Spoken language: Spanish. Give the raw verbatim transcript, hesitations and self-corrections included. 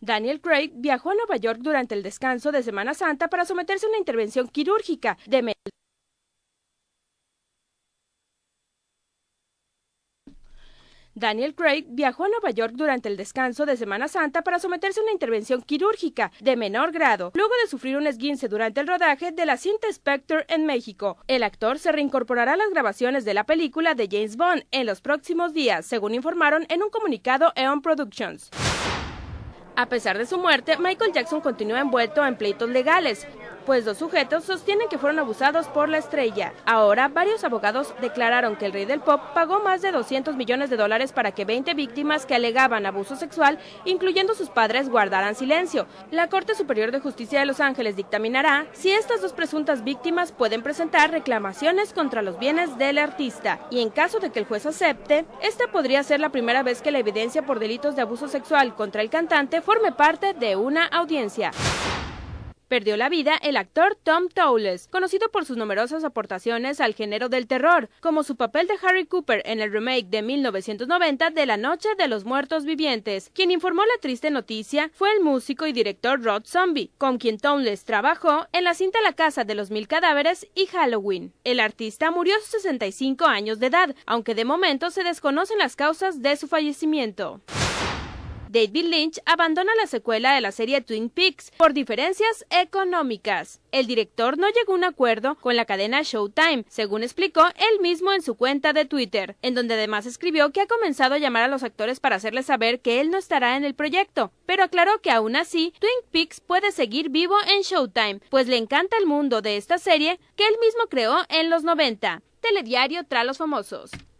Daniel Craig viajó a Nueva York durante el descanso de Semana Santa para someterse a una intervención quirúrgica de medicina. Daniel Craig viajó a Nueva York durante el descanso de Semana Santa para someterse a una intervención quirúrgica de menor grado, luego de sufrir un esguince durante el rodaje de la cinta Spectre en México. El actor se reincorporará a las grabaciones de la película de James Bond en los próximos días, según informaron en un comunicado Eon Productions. A pesar de su muerte, Michael Jackson continúa envuelto en pleitos legales, pues dos sujetos sostienen que fueron abusados por la estrella. Ahora, varios abogados declararon que el rey del pop pagó más de doscientos millones de dólares para que veinte víctimas que alegaban abuso sexual, incluyendo sus padres, guardaran silencio. La Corte Superior de Justicia de Los Ángeles dictaminará si estas dos presuntas víctimas pueden presentar reclamaciones contra los bienes del artista. Y en caso de que el juez acepte, esta podría ser la primera vez que la evidencia por delitos de abuso sexual contra el cantante forme parte de una audiencia. Perdió la vida el actor Tom Towles, conocido por sus numerosas aportaciones al género del terror, como su papel de Harry Cooper en el remake de mil novecientos noventa de La Noche de los Muertos Vivientes. Quien informó la triste noticia fue el músico y director Rob Zombie, con quien Towles trabajó en la cinta La Casa de los Mil Cadáveres y Halloween. El artista murió a sus sesenta y cinco años de edad, aunque de momento se desconocen las causas de su fallecimiento. David Lynch abandona la secuela de la serie Twin Peaks por diferencias económicas. El director no llegó a un acuerdo con la cadena Showtime, según explicó él mismo en su cuenta de Twitter, en donde además escribió que ha comenzado a llamar a los actores para hacerles saber que él no estará en el proyecto, pero aclaró que aún así Twin Peaks puede seguir vivo en Showtime, pues le encanta el mundo de esta serie que él mismo creó en los noventa. Telediario tras los famosos.